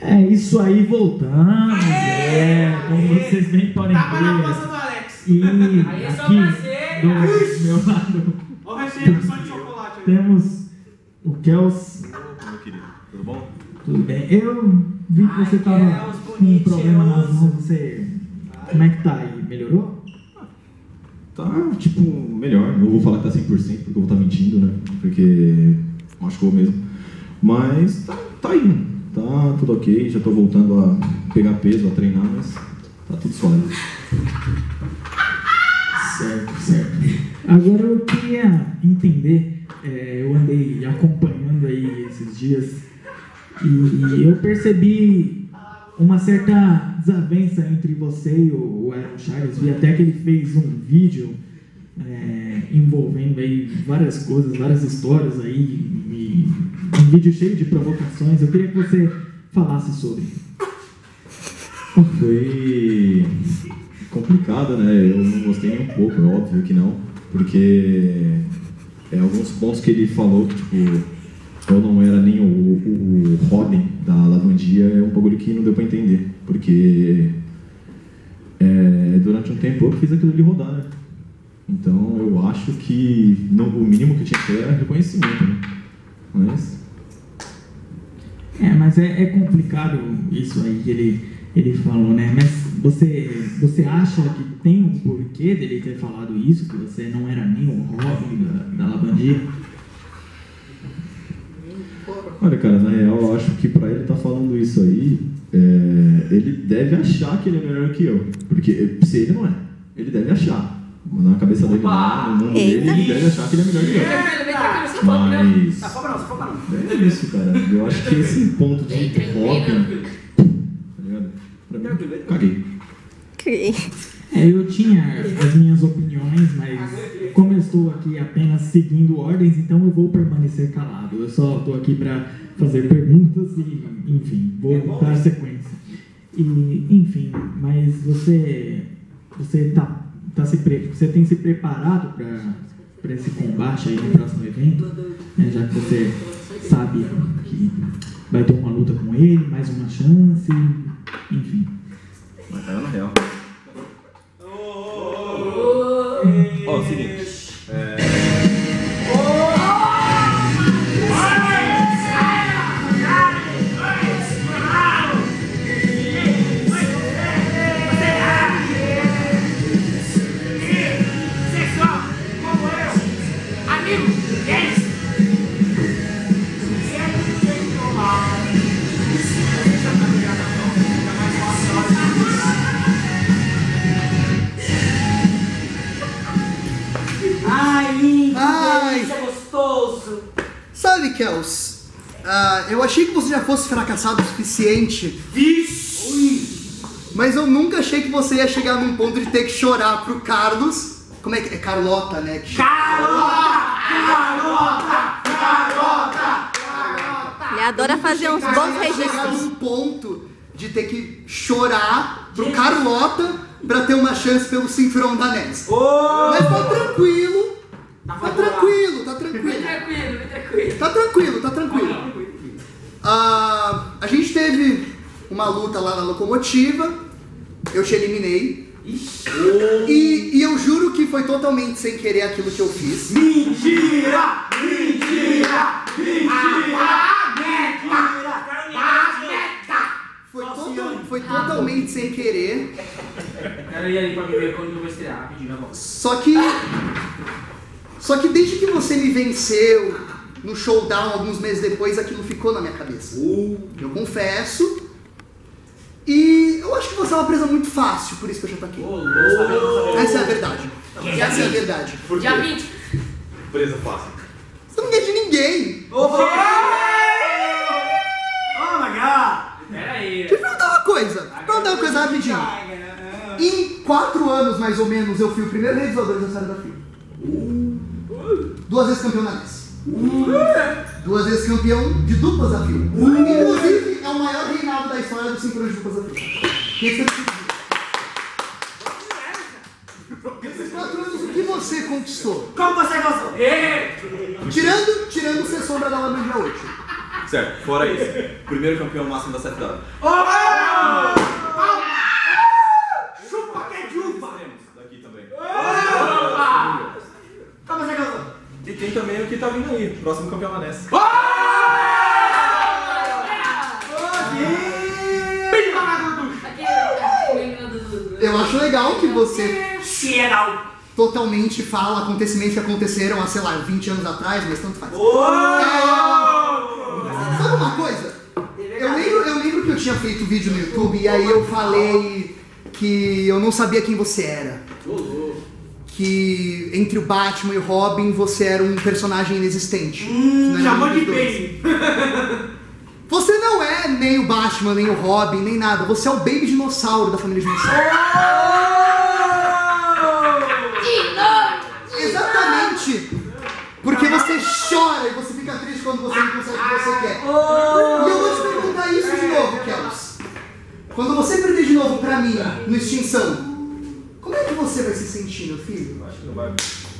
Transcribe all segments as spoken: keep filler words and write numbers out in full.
É isso aí, voltamos. É, como vocês bem podem ver. Tava na costa do Alex. E aí é só aqui, você, do meu lado, Ó o recheio só de chocolate. temos o Kels. Meu querido, tudo bom? Tudo bem. Eu vi que você tava com um problema nas mãos. Você. Como é que tá aí? Melhorou? Tá, tipo, melhor. Não vou falar que tá cem por cento porque eu vou estar mentindo, né? Porque machucou mesmo. Mas tá, tá indo. Tá tudo ok. Já tô voltando a pegar peso, a treinar, mas tá tudo suave. Certo, certo. Agora eu queria entender. É, eu andei acompanhando aí esses dias e eu percebi uma certa desavença entre você e o Aaron Charles. Vi até que ele fez um vídeo é, envolvendo aí várias coisas, várias histórias aí, e um vídeo cheio de provocações. Eu queria que você falasse sobre. Foi complicado, né? Eu não gostei nem um pouco, é óbvio que não, porque é, alguns pontos que ele falou que, tipo, eu não era nem o, o, o Robin da Lavandia, é um bagulho que não deu pra entender, porque é, durante um tempo eu fiz aquilo de rodar, né? Então eu acho que no, o mínimo que eu tinha que ter era reconhecimento, né? Mas... É, mas é, é complicado isso aí que ele, ele falou, né? Mas você, você acha que tem um porquê dele ter falado isso, que você não era nem o Robin da, da Lavandia? Olha, cara, na real, eu acho que pra ele tá falando isso aí, é, ele deve achar que ele é melhor que eu. Porque se ele não é, ele deve achar. Na cabeça dele, não, no mundo dele, ele deve achar que ele é melhor que eu. Mas... Tá foca não, tá foca não. É isso, cara. Eu acho que esse ponto de Robin, tá ligado? Pra mim, caguei. Caguei. É, eu tinha as minhas opiniões, mas como eu estou aqui apenas seguindo ordens, então eu vou permanecer calado. Eu só estou aqui para fazer perguntas e, enfim, vou dar sequência. E, enfim, mas você, você tá, tá se pre, você tem se preparado para esse combate aí no próximo evento, né, já que você sabe que vai ter uma luta com ele, mais uma chance, enfim. Mas tá na real. Ó, o seguinte, é... Sabe, Kels, uh, eu achei que você já fosse fracassado o suficiente. Vixe! Mas eu nunca achei que você ia chegar num ponto de ter que chorar pro Carlos. Como é que é? Carlota, né? Que... Carlota! Carlota! Carlota! Carlota! Ele adora fazer uns bons registros. Chegar num ponto de ter que chorar pro Carlota pra ter uma chance pelo cinturão da Ness. Oh! Mas tá tranquilo. Tá tranquilo, tá tranquilo. Vem tranquilo, vem tranquilo. Tá tranquilo, tá tranquilo. Uh, a gente teve uma luta lá na locomotiva, eu te eliminei. E, e eu juro que foi totalmente sem querer aquilo que eu fiz. Mentira! Mentira! Mentira! Foi, total, foi totalmente sem querer. Quero ir ali pra me ver quando eu vou estrear, rapidinho, na volta. Só que... Só que desde que você me venceu no showdown alguns meses depois, aquilo ficou na minha cabeça. Eu confesso. E eu acho que você é uma presa muito fácil, por isso que eu já tô aqui. Essa é a verdade. Essa é a verdade. Dia vinte. Presa fácil. Você não ganha de ninguém. Oh my god! Pera aí. Deixa eu perguntar uma coisa. Perguntar uma coisa rapidinho. Em quatro anos, mais ou menos, eu fui o primeiro rei dos voadores da história da F I A. Duas vezes campeão na Ness. Duas vezes campeão de duplas da F I A. Inclusive, é o maior reinado da história do cinturão de duplas da F I A. Nesses quatro anos, o que você conquistou? Como você gostou? Tirando, tirando ser sombra da Lavandia oito. Certo, fora isso. Primeiro campeão máximo da C F W. Chupa que é chupa! Daqui também. Calma, Zé Galvão. E tem também o que tá vindo aí, próximo campeão da N E S. Eu acho legal que você Cheirão. totalmente fala acontecimentos que aconteceram há, sei lá, vinte anos atrás, mas tanto faz. É... Sabe uma coisa? Eu lembro, eu lembro que eu tinha feito vídeo no YouTube e aí eu falei que eu não sabia quem você era. Que entre o Batman e o Robin você era um personagem inexistente. Hum, Não era chamou nenhum de dos dois. bem. Você não é nem o Batman, nem o Robin, nem nada. Você é o Baby Dinossauro da família Dinossauro. Exatamente! Porque você chora e você fica triste quando você não consegue o que você quer. E eu vou te perguntar isso de novo, Kels. Quando você perder de novo pra mim, no Extinção, como é que você vai se sentir, meu filho? Acho que não vai. Isso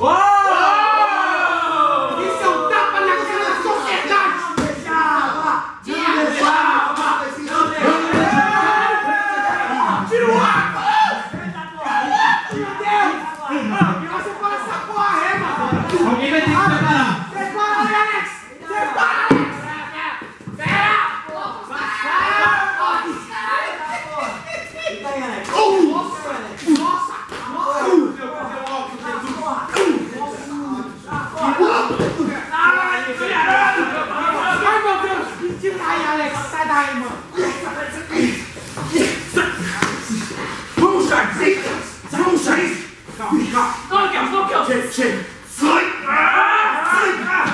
é um tapa na cara da sociedade! Deixava! Deixava! Não deixava! Tira o ar! Meu Deus! E você fala essa porra é, mano! Alguém vai ter que preparar. Prepara, Alex! Prepara, Alex! Pera! Vai, Alex! Nossa, Alex! Nossa! Ai, meu Deus! Tira daí, Alex! Sai daí, mano! Vamos, Charles! Vamos, Charles! Calma, calma! Não, Kells, não, Kells! Chega, chega! Sai! Sai!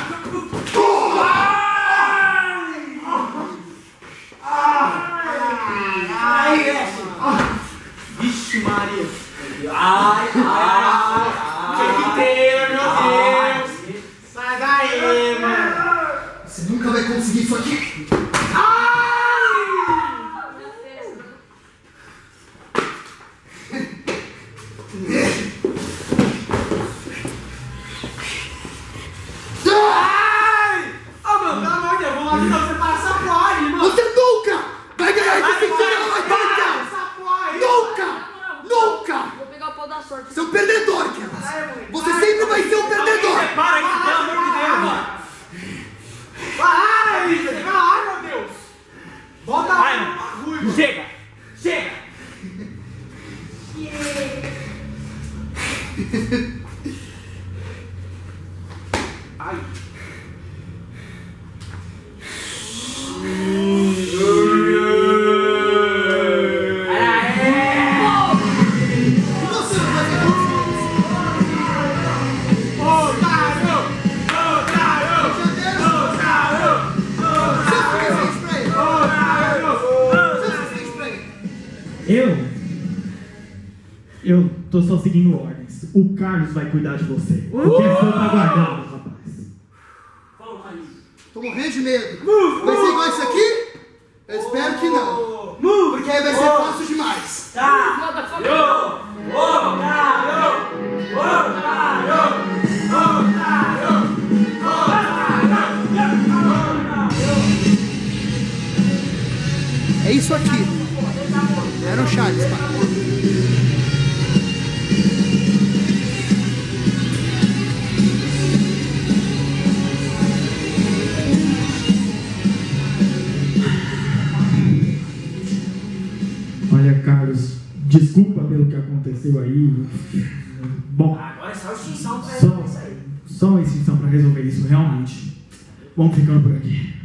Ai, Alex! Vixe, Maria! Ai, ai, ai! Chegueteiro, meu Deus! Sai daí, mano! Você nunca vai conseguir isso aqui! Ai! Ah, mano, pelo amor de Deus, vamos lá de novo, você para essa porra aí, mano! Você nunca vai ganhar essa cintura na Para vida! essa porra aí! Nunca! Nunca! Vou pegar o pau da sorte. Você é um perdedor, Kels! Você sempre vai ser um perdedor! Para aqui, pelo amor de Deus, mano! Para aí, ai, meu Deus! Bota Vai, no mano. bagulho! Chega! Chega! Ai! Você não vai ganhar! Otário! Otário! Otário! Você fez pra ele! Otário! Você fez pra ele! Eu? Eu tô só seguindo ordens. O Carlos vai cuidar de você. O que é seu tá guardado, rapaz. Tô morrendo de medo! Vai ser igual isso aqui? Eu espero que não! Porque aí vai ser fácil demais! É isso aqui! Era o Charles, pai! Olha, Carlos, desculpa pelo que aconteceu aí. Bom, Agora é só extinção pra só, isso aí. só uma extinção pra resolver isso, realmente. Vamos ficando por aqui.